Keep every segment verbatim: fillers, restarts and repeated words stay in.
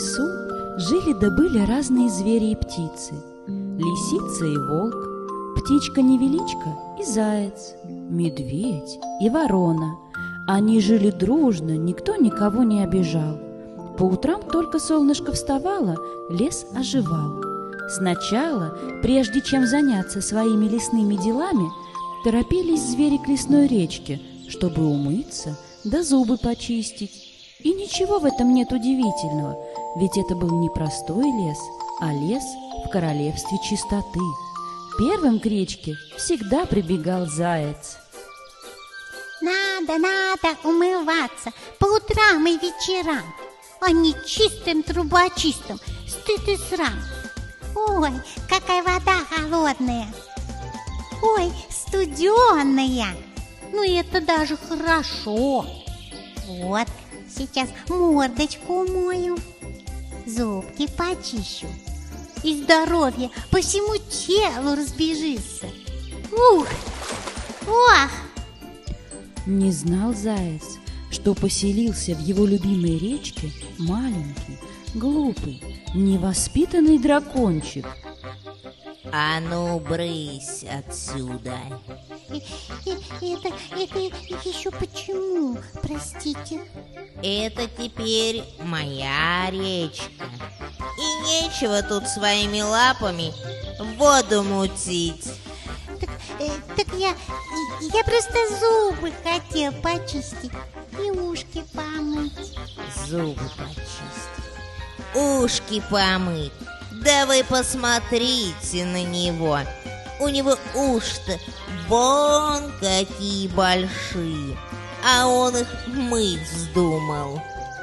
лесу жили да были разные звери и птицы. Лисица и волк, птичка-невеличка и заяц, медведь и ворона. Они жили дружно, никто никого не обижал. По утрам только солнышко вставало, лес оживал. Сначала, прежде чем заняться своими лесными делами, торопились звери к лесной речке, чтобы умыться да зубы почистить. И ничего в этом нет удивительного, ведь это был не простой лес, а лес в королевстве чистоты. Первым к речке всегда прибегал заяц. Надо, надо умываться по утрам и вечерам, а не чистым трубочистым, стыд и срам. Ой, какая вода холодная! Ой, студеная! Ну это даже хорошо. Вот, сейчас мордочку умою, зубки почищу, и здоровье по всему телу разбежится. Ух, ох! Не знал заяц, что поселился в его любимой речке маленький, глупый, невоспитанный дракончик. А ну, брысь отсюда! И, и, это, это еще почему, простите? Это теперь моя речка, и нечего тут своими лапами воду мутить. Так, э, так я, я просто зубы хотел почистить и ушки помыть. Зубы почистить, ушки помыть. Да вы посмотрите на него. У него уши-то вон какие большие, а он их мыть вздумал.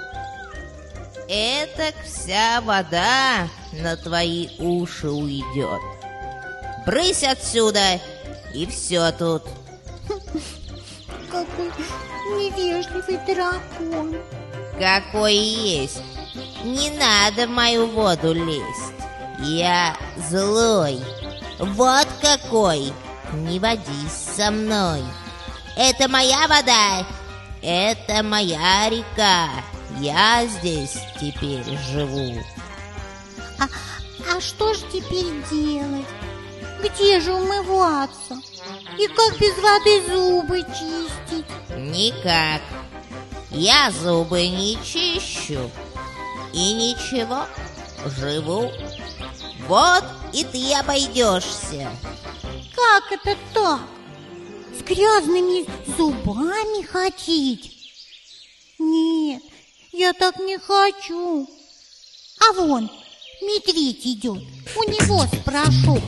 Этак вся вода на твои уши уйдет. Брысь отсюда, и все тут. Какой невежливый дракон. Какой есть. Не надо в мою воду лезть. Я злой. Вот какой. Не водись со мной. Это моя вода. Это моя река. Я здесь теперь живу. А, а что же теперь делать? Где же умываться? И как без воды зубы чистить? Никак. Я зубы не чищу. И ничего, живу. Вот и ты обойдешься. Как это так? С грязными зубами ходить? Нет, я так не хочу. А вон, медведь идет, у него спрошу.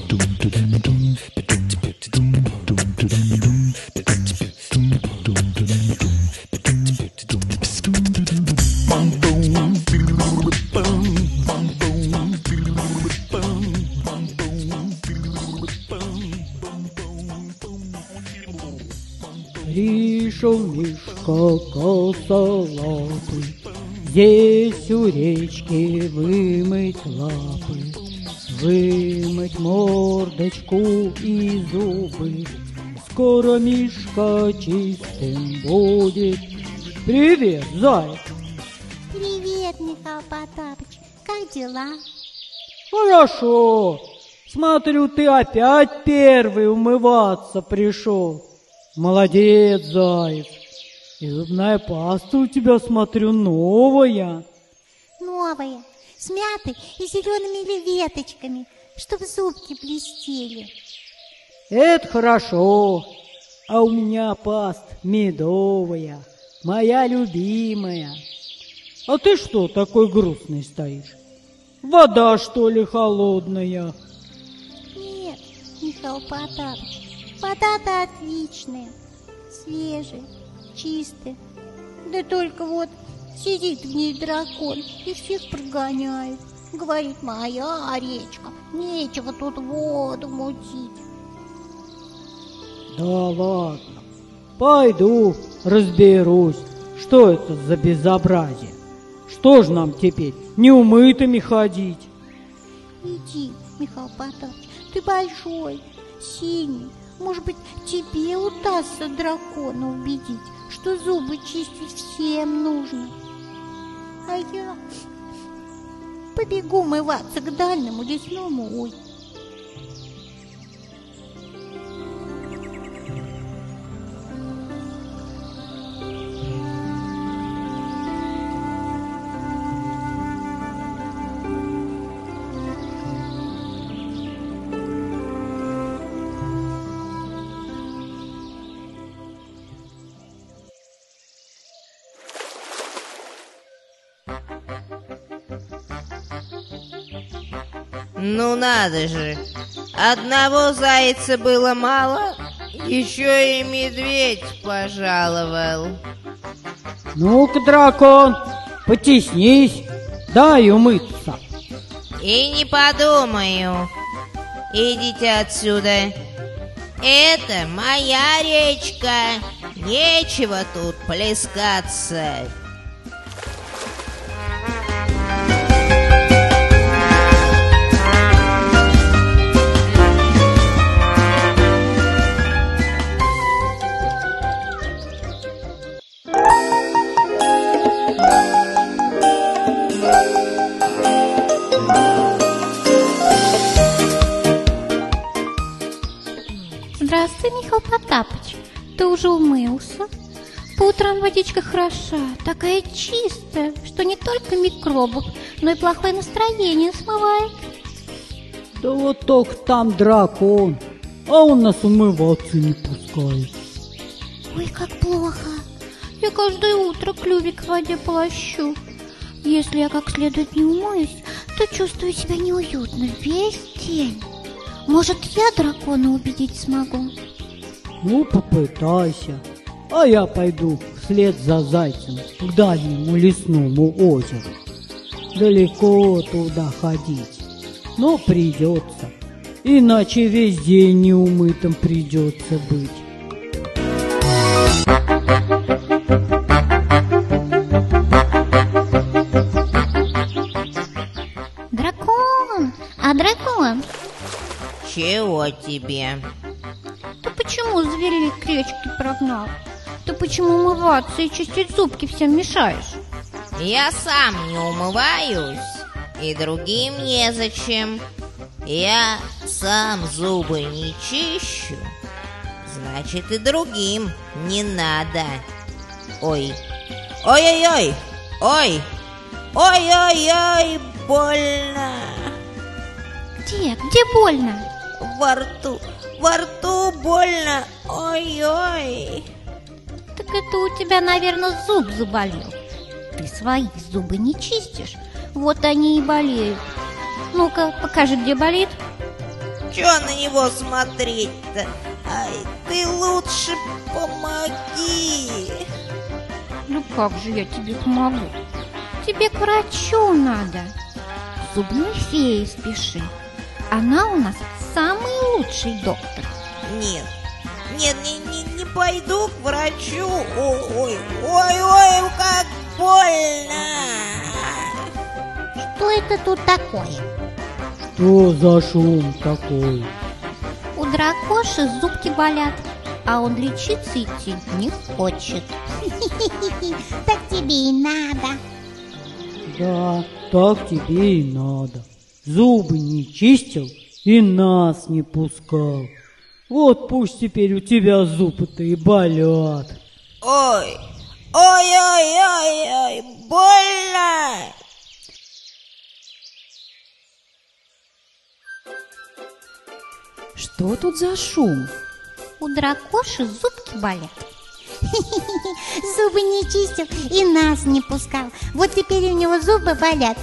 Пришел Мишка косолапый, здесь у речки вымыть лапы, вымыть мордочку и зубы. Скоро Мишка чистым будет. Привет, заяц! Привет, Михаил Потапыч, как дела? Хорошо. Смотрю, ты опять первый умываться пришел. Молодец, заяц. И зубная паста у тебя, смотрю, новая. Новая, с мятой и зелеными веточками, чтобы зубки блестели. Это хорошо. А у меня паста медовая, моя любимая. А ты что такой грустный стоишь? Вода, что ли, холодная? Нет, Михаил Потапыч, вода-то отличная, свежая, чистая. Да только вот сидит в ней дракон и всех прогоняет. Говорит, моя речка, нечего тут воду мутить. Да ладно, пойду разберусь, что это за безобразие. Что ж нам теперь, неумытыми ходить? Иди, Михаил Потапыч, ты большой, синий. Может быть, тебе удастся дракона убедить, что зубы чистить всем нужно. А я... побегу умываться к дальнему лесному озеру. Ну надо же, одного зайца было мало, еще и медведь пожаловал. Ну-ка, дракон, потеснись, дай умыться. И не подумаю. Идите отсюда. Это моя речка, нечего тут плескаться. Здравствуй, Михаил Потапыч. Ты уже умылся? По утрам водичка хороша, такая чистая, что не только микробов, но и плохое настроение смывает. Да вот только там дракон, а он нас умываться не пускает. Ой, как плохо. Я каждое утро клювик в воде полощу. Если я как следует не умоюсь, то чувствую себя неуютно весь день. Может, я дракона убедить смогу? Ну, попытайся. А я пойду вслед за зайцем к дальнему лесному озеру. Далеко туда ходить, но придется. Иначе весь день неумытым придется быть. Дракон! А дракон? Чего тебе? Ты почему зверей к речке прогнал? Ты почему умываться и чистить зубки всем мешаешь? Я сам не умываюсь, и другим незачем. Я сам зубы не чищу, значит и другим не надо. Ой, ой-ой-ой, ой, ой-ой-ой, больно. Где? Где больно? Во рту, во рту больно, ой-ой. Так это у тебя, наверное, зуб заболел. Ты свои зубы не чистишь, вот они и болеют. Ну-ка, покажи, где болит. Чё на него смотреть-то? Ай, ты лучше помоги. Ну как же я тебе помогу? Тебе к врачу надо. К зубной фее спеши. Она у нас самый лучший доктор. Нет, нет, не, не, не пойду к врачу. Ой, ой, ой, как больно. Что это тут такое? Что за шум такой? У дракоши зубки болят, а он лечиться идти не хочет. Так тебе и надо. Да, так тебе и надо. Зубы не чистил и нас не пускал. Вот пусть теперь у тебя зубы-то и болят. Ой, ой-ой-ой-ой, больно. Что тут за шум? У дракоши зубки болят. Зубы не чистил и нас не пускал. Вот теперь у него зубы болят.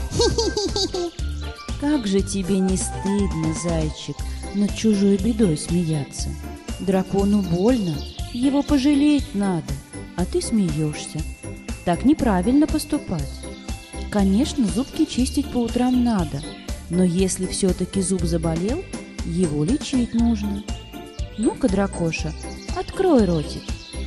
Как же тебе не стыдно, зайчик, над чужой бедой смеяться? Дракону больно, его пожалеть надо, а ты смеешься. Так неправильно поступать. Конечно, зубки чистить по утрам надо, но если все-таки зуб заболел, его лечить нужно. Ну-ка, дракоша, открой ротик.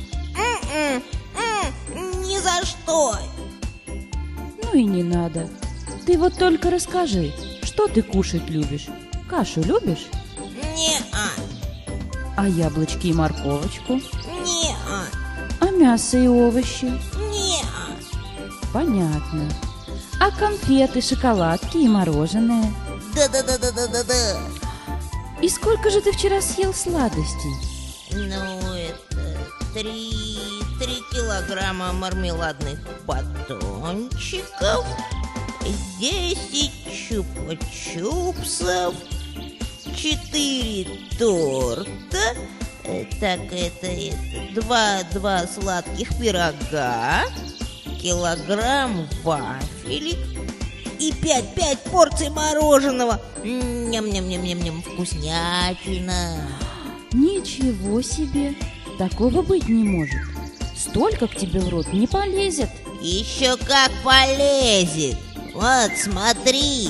Ни за что. Ну и не надо. Ты вот только расскажи, что ты кушать любишь? Кашу любишь? Не-а, А яблочки и морковочку? не-а, А мясо и овощи? не-а. Понятно. А конфеты, шоколадки и мороженое? Да-да-да-да-да-да-да. И сколько же ты вчера съел сладостей? Ну, это три, три килограмма мармеладных батончиков, десять чупа-чупсов, четыре торта, э, так, это, это два, два сладких пирога, килограмм вафелек и пять, пять порций мороженого. Ням-ням-ням-ням-ням, вкуснятина. Ничего себе! Такого быть не может. Столько к тебе в рот не полезет. Еще как полезет. Вот, смотри.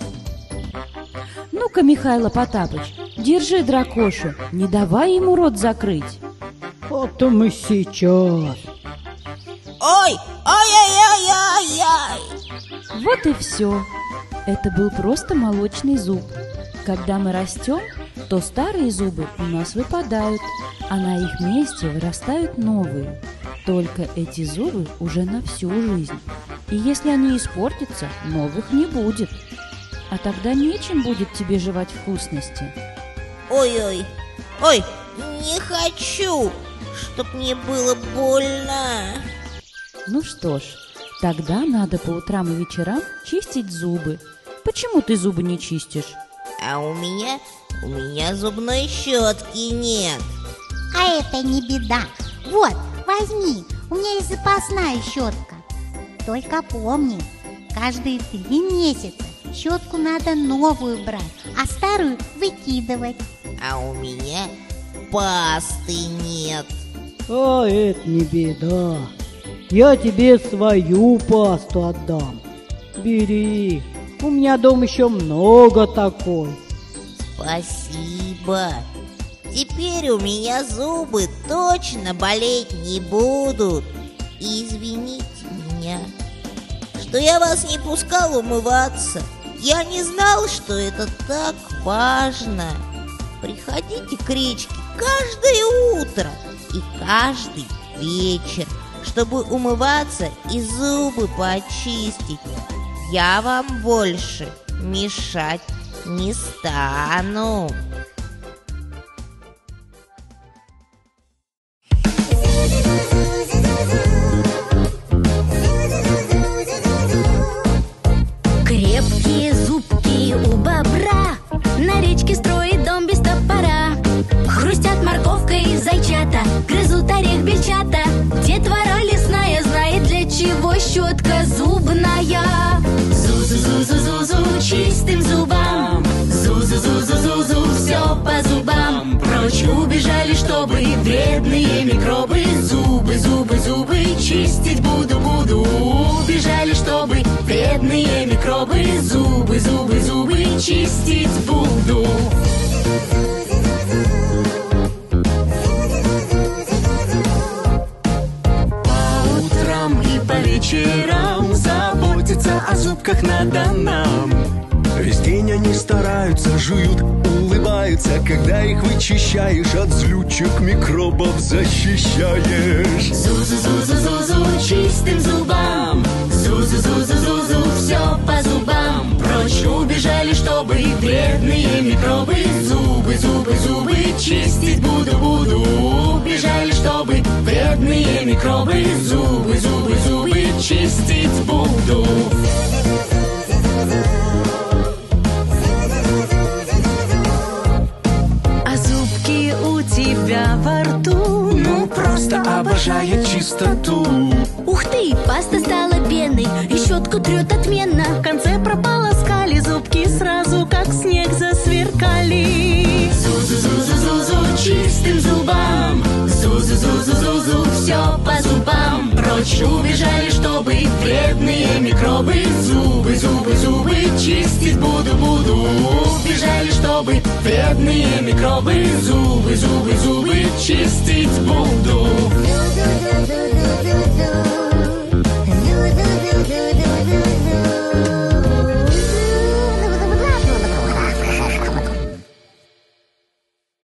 Ну-ка, Михайло Потапыч, держи дракошу, не давай ему рот закрыть. А то мы сейчас. Ой, ай-яй-яй-яй-яй. Вот и все. Это был просто молочный зуб. Когда мы растем, то старые зубы у нас выпадают, а на их месте вырастают новые. Только эти зубы уже на всю жизнь. И если они испортятся, новых не будет. А тогда нечем будет тебе жевать вкусности. Ой-ой, ой, не хочу, чтоб мне было больно. Ну что ж, тогда надо по утрам и вечерам чистить зубы. Почему ты зубы не чистишь? А у меня, у меня зубной щетки нет. А это не беда. Вот, возьми, у меня есть запасная щетка. Только помни, каждые три месяца щетку надо новую брать, а старую выкидывать. А у меня пасты нет. А это не беда. Я тебе свою пасту отдам. Бери. У меня дома еще много такой. Спасибо. Теперь у меня зубы точно болеть не будут. И извините меня, что я вас не пускал умываться. Я не знал, что это так важно. Приходите к речке каждое утро и каждый вечер, чтобы умываться и зубы почистить. Я вам больше мешать не стану. Крепкие зубки у бобра, на речке строит дом без топора. Хрустят морковкой зайчата, грызут орех бельчата. Детвора лесная знает, для чего щетка зубная. Зу-зу-зу-зу-зу, чистым зубам. Зу-зу-зу-зу-зу, все по зубам. Прочь убежали, чтобы вредные микробы. Зубы, зубы, зубы чистить буду, буду. Убежали, чтобы вредные микробы. Зубы, зубы, зубы чистить буду. По утрам и по вечерам заботиться о зубках надо нам. Весь день они стараются, жуют, улыбаются, когда их вычищаешь, от злючек микробов защищаешь. Зу-зу-зу-зу-зу, чистым зубам. Зу-зу-зу-зу-зу, все по зубам. Прочь убежали, чтобы вредные микробы. Зубы, зубы, зубы чистить буду, буду. Убежали, чтобы вредные микробы. Зубы, зубы, зубы чистить буду. Тебя во рту, ну просто обожает чистоту. Ух ты, паста стала пеной, и щетку трет отменно. В конце прополоскали зубки, сразу как снег засверкали. Зу-зу-зу-зу-зу, чистым зубам. Зу-зу-зу-зу-зу, все по зубам. Прочь убежали, чтобы вредные микробы. Зубы, зубы, зубы чистить буду, буду. Убежали, чтобы вредные микробы. Зубы, зубы, зубы чистить буду.